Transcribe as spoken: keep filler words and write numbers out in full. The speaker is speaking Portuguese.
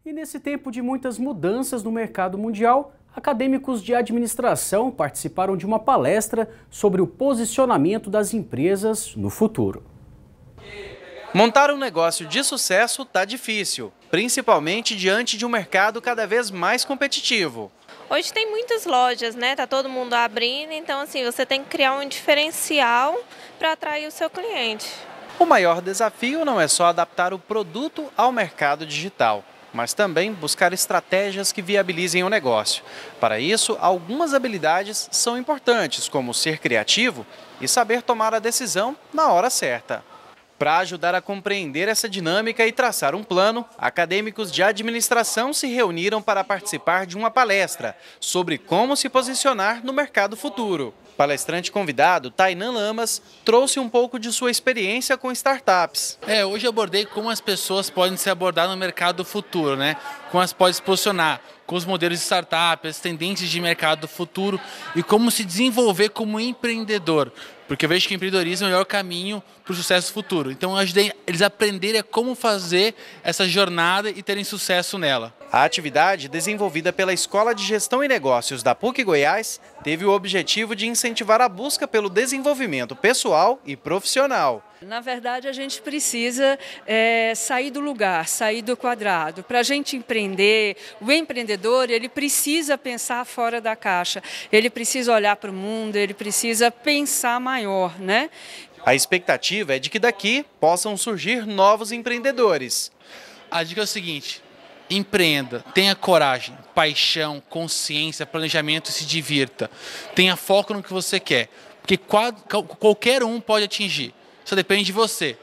E nesse tempo de muitas mudanças no mercado mundial, acadêmicos de administração participaram de uma palestra sobre o posicionamento das empresas no futuro. Montar um negócio de sucesso está difícil, principalmente diante de um mercado cada vez mais competitivo. Hoje tem muitas lojas, né? Tá todo mundo abrindo, então assim, você tem que criar um diferencial para atrair o seu cliente. O maior desafio não é só adaptar o produto ao mercado digital, mas também buscar estratégias que viabilizem o negócio. Para isso, algumas habilidades são importantes, como ser criativo e saber tomar a decisão na hora certa. Para ajudar a compreender essa dinâmica e traçar um plano, acadêmicos de administração se reuniram para participar de uma palestra sobre como se posicionar no mercado futuro. O palestrante convidado, Tainan Lamas, trouxe um pouco de sua experiência com startups. É, hoje eu abordei como as pessoas podem se abordar no mercado futuro, né? Como elas podem se posicionar com os modelos de startup, as tendências de mercado futuro e como se desenvolver como empreendedor. Porque eu vejo que o empreendedorismo é o melhor caminho para o sucesso futuro. Então eu ajudei eles a aprenderem como fazer essa jornada e terem sucesso nela. A atividade, desenvolvida pela Escola de Gestão e Negócios da PUC Goiás, teve o objetivo de incentivar a busca pelo desenvolvimento pessoal e profissional. Na verdade, a gente precisa é, sair do lugar, sair do quadrado. Para a gente empreender, o empreendedor ele precisa pensar fora da caixa, ele precisa olhar para o mundo, ele precisa pensar maior, né? A expectativa é de que daqui possam surgir novos empreendedores. A dica é o seguinte: empreenda, tenha coragem, paixão, consciência, planejamento e se divirta. Tenha foco no que você quer, porque qualquer um pode atingir, só depende de você.